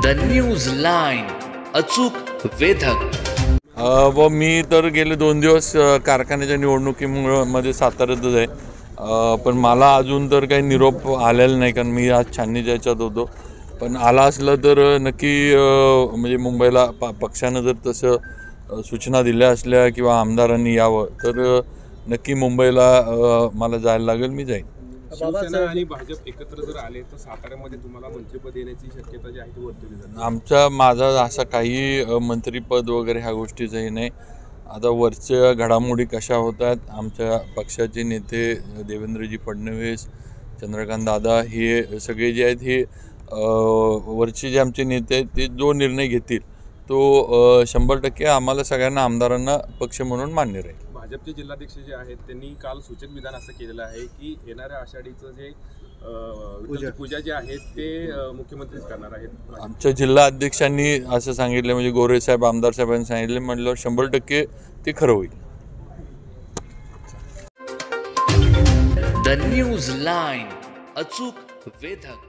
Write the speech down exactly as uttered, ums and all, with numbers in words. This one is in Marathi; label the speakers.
Speaker 1: द न्यूज लाईन, अचूक वेधक.
Speaker 2: व मी तर गेले दोन दिवस कारखान्याच्या निवडणुकीमध्ये साताऱ्यातच आहे, पण मला अजून तर काही निरोप आलेला नाही, कारण मी आज छाननीच्या याच्यात होतो. पण आला असलं तर नक्की म्हणजे मुंबईला प पक्षानं जर तसं सूचना दिल्या असल्या किंवा आमदारांनी यावं तर नक्की मुंबईला मला जायला लागेल, मी जाईन.
Speaker 3: शिवसेना आणि भाजप एकत्र जर आले तर साताऱ्यामध्ये तुम्हाला मंत्रिपद येण्याची शक्यता जी आहे ती वर्तवली जाते.
Speaker 2: आमचा माझा असं काही मंत्रिपद वगैरे ह्या गोष्टीचंही नाही. आता वरच्या घडामोडी कशा होतात, आमच्या पक्षाचे नेते देवेंद्रजी फडणवीस, चंद्रकांत दादा हे सगळे जे आहेत हे वरचे जे आमचे नेते आहेत ते जो निर्णय घेतील तो शंभर टक्के आम्हाला सगळ्यांना आमदारांना पक्ष म्हणून मान्य राहील.
Speaker 3: भाजपचे जिल्हाध्यक्ष जे आहेत त्यांनी काल सूचक विधान असं केलेलं आहे की येणाऱ्या आषाढीचं जे पूजा जे आहे ते मुख्यमंत्रीच करणार आहेत.
Speaker 2: आमच्या जिल्हा अध्यक्षांनी असं सांगितलं, म्हणजे गोरे साहेब आमदार साहेबांनी सांगितले, म्हटल्यावर शंभर टक्के ते खरं होईल.
Speaker 1: द न्यूज लाईन, अचूक वेधक.